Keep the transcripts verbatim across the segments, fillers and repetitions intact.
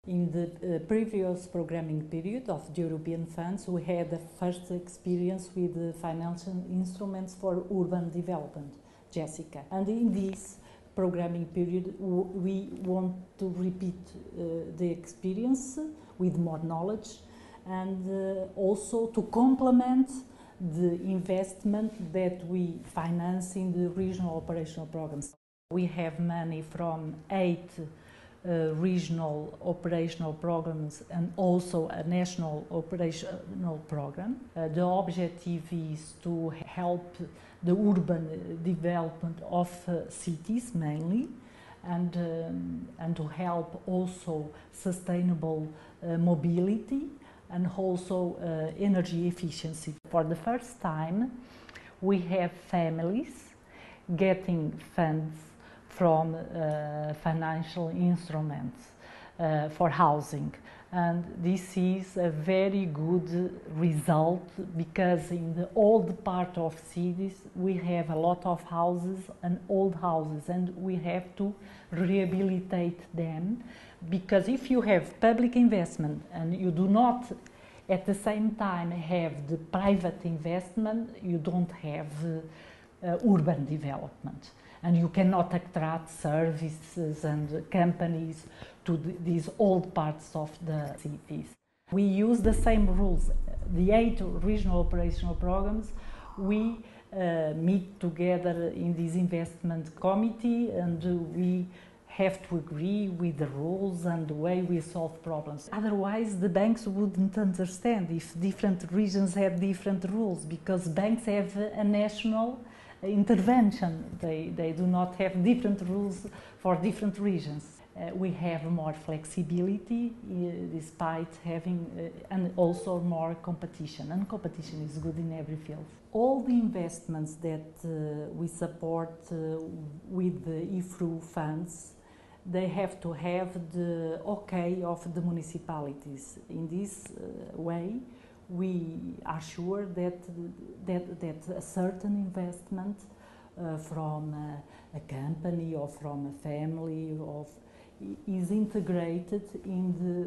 In the uh, previous programming period of the European funds, we had the first experience with the financial instruments for urban development, Jessica. And in this programming period, we want to repeat uh, the experience with more knowledge and uh, also to complement the investment that we finance in the regional operational programs. We have money from eight Uh, regional operational programs and also a national operational program. Uh, the objective is to help the urban development of uh, cities mainly, and, um, and to help also sustainable uh, mobility and also uh, energy efficiency. For the first time, we have families getting funds from uh, financial instruments uh, for housing, and this is a very good result because in the old part of cities we have a lot of houses and old houses, and we have to rehabilitate them, because if you have public investment and you do not at the same time have the private investment, you don't have uh, uh, urban development. And you cannot attract services and companies to the, these old parts of the cities. We use the same rules. The eight regional operational programs, we uh, meet together in this investment committee, and uh, we have to agree with the rules and the way we solve problems. Otherwise, the banks wouldn't understand if different regions have different rules, because banks have a national intervention. They, they do not have different rules for different regions. Uh, we have more flexibility uh, despite having uh, and also more competition, and competition is good in every field. All the investments that uh, we support uh, with the I F R U funds, they have to have the okay of the municipalities. In this uh, way, we are sure that, that, that a certain investment uh, from a, a company or from a family of, is integrated in the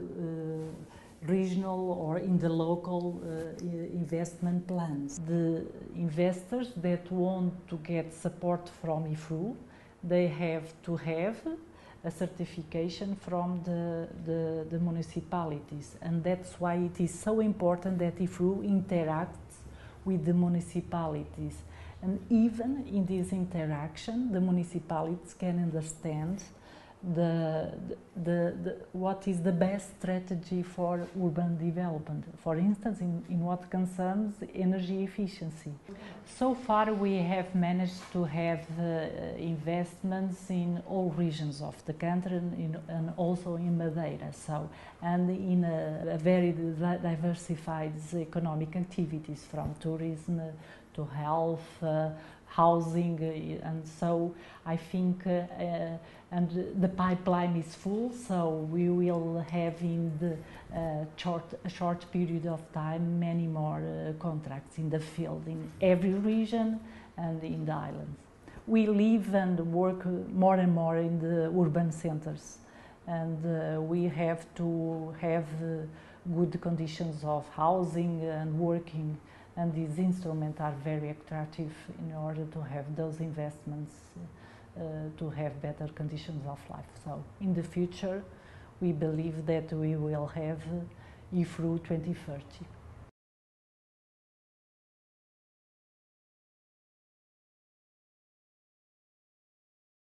uh, regional or in the local uh, investment plans. The investors that want to get support from I F R U, they have to have a certification from the, the, the municipalities, and that's why it is so important that I F R U interacts with the municipalities, and even in this interaction the municipalities can understand the, the, the, what is the best strategy for urban development, for instance in, in what concerns energy efficiency. So far we have managed to have uh, investments in all regions of the country, and, in, and also in Madeira, so, and in a, a very diversified economic activities, from tourism to health, uh, housing, uh, and so I think uh, uh, and the pipeline is full, so we will have in the uh, short, a short period of time many more uh, contracts in the field, in every region and in the islands. We live and work more and more in the urban centers, and uh, we have to have uh, good conditions of housing and working, and these instruments are very attractive in order to have those investments uh, to have better conditions of life. So in the future we believe that we will have I F R U twenty thirty.